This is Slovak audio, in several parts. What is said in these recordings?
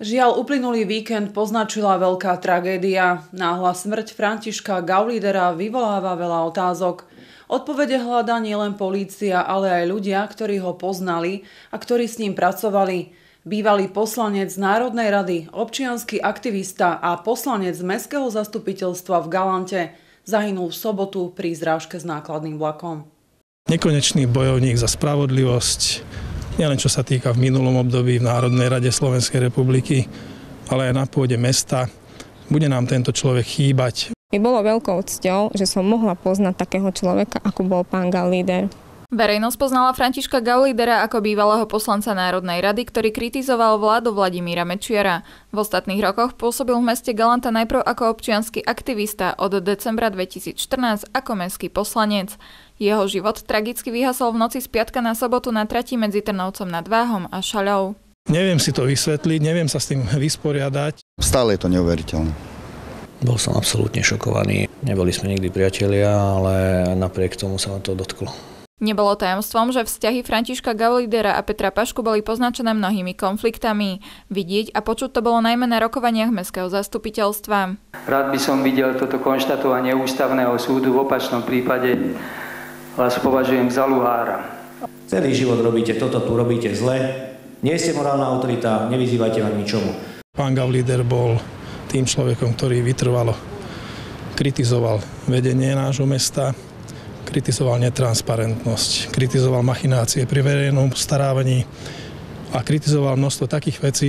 Žiaľ, uplynulý víkend poznačila veľká tragédia. Náhla smrť Františka Gaulidera vyvoláva veľa otázok. Odpovede hľadá nielen polícia, ale aj ľudia, ktorí ho poznali a ktorí s ním pracovali. Bývalý poslanec Národnej rady, občiansky aktivista a poslanec Mestského zastupiteľstva v Galante zahynul v sobotu pri zrážke s nákladným vlakom. Nekonečný bojovník za spravodlivosť, nielen čo sa týka v minulom období v Národnej rade Slovenskej republiky, ale aj na pôde mesta. Bude nám tento človek chýbať. Mi bolo veľkou cťou, že som mohla poznať takého človeka, ako bol pán Gaulider. Verejnosť poznala Františka Gaulidera ako bývalého poslanca Národnej rady, ktorý kritizoval vládu Vladimíra Mečiara. V ostatných rokoch pôsobil v meste Galanta najprv ako občiansky aktivista, od decembra 2014 ako mestský poslanec. Jeho život tragicky vyhasol v noci z piatka na sobotu na trati medzi Trnovcom nad Váhom a Šaľou. Neviem si to vysvetliť, neviem sa s tým vysporiadať. Stále je to neuveriteľné. Bol som absolútne šokovaný. Neboli sme nikdy priatelia, ale napriek tomu sa ma to dotklo. Nebolo tajomstvom, že vzťahy Františka Gaulidera a Petra Pašku boli poznačené mnohými konfliktami. Vidieť a počuť to bolo najmä na rokovaniach Mestského zastupiteľstva. Rád by som videl toto konštatovanie ústavného súdu, v opačnom prípade vás považujem za luhára. Celý život robíte toto, tu robíte zle, nie ste morálna autorita, nevyzývajte ma k ničomu. Pán Gaulider bol tým človekom, ktorý vytrvalo kritizoval vedenie nášho mesta, kritizoval netransparentnosť, kritizoval machinácie pri verejnom starávaní a kritizoval množstvo takých vecí,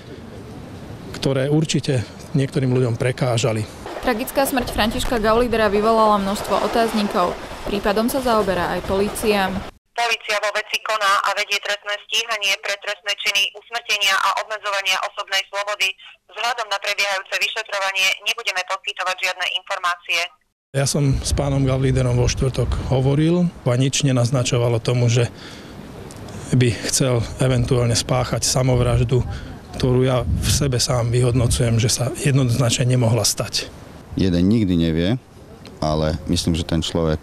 ktoré určite niektorým ľuďom prekážali. Tragická smrť Františka Gaulidera vyvolala množstvo otáznikov. Prípadom sa zaoberá aj polícia. Polícia vo veci koná a vedie trestné stíhanie pre trestné činy usmrtenia a obmedzovania osobnej slobody. Vzhľadom na prebiehajúce vyšetrovanie nebudeme poskytovať žiadne informácie. Ja som s pánom Gauliderom vo štvrtok hovoril a nič nenaznačovalo tomu, že by chcel eventuálne spáchať samovraždu, ktorú ja v sebe sám vyhodnocujem, že sa jednoznačne nemohla stať. Jeden nikdy nevie, ale myslím, že ten človek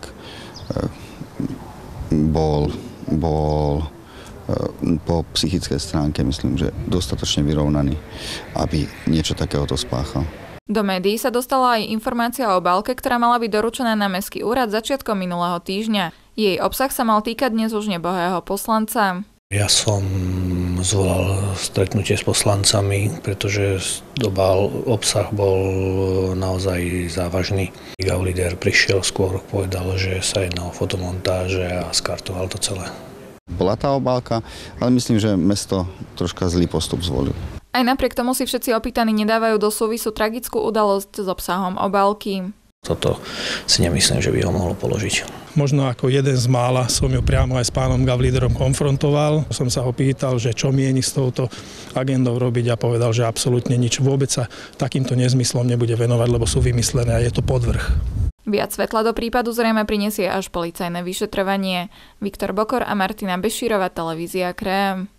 bol po psychickej stránke, myslím, že dostatočne vyrovnaný, aby niečo takéhoto spáchal. Do médií sa dostala aj informácia o obálke, ktorá mala byť doručená na Mestský úrad začiatkom minulého týždňa. Jej obsah sa mal týkať dnes už nebohého poslanca. Ja som zvolal stretnutie s poslancami, pretože obsah bol naozaj závažný. Gaulider prišiel skôr, povedal, že sa jedná o fotomontáže a skartoval to celé. Bola tá obálka, ale myslím, že mesto troška zlý postup zvolil. Aj napriek tomu si všetci opýtaní nedávajú do súvisu tragickú udalosť s obsahom obálky. Toto si nemyslím, že by ho mohlo položiť. Možno ako jeden z mála som ju priamo aj s pánom Gauliderom konfrontoval. Som sa ho pýtal, že čo mieni s touto agendou robiť a povedal, že absolútne nič. Vôbec sa takýmto nezmyslom nebude venovať, lebo sú vymyslené a je to podvrh. Viac svetla do prípadu zrejme prinesie až policajné vyšetrovanie. Viktor Bokor a Martina Bešírová, televízia KREM.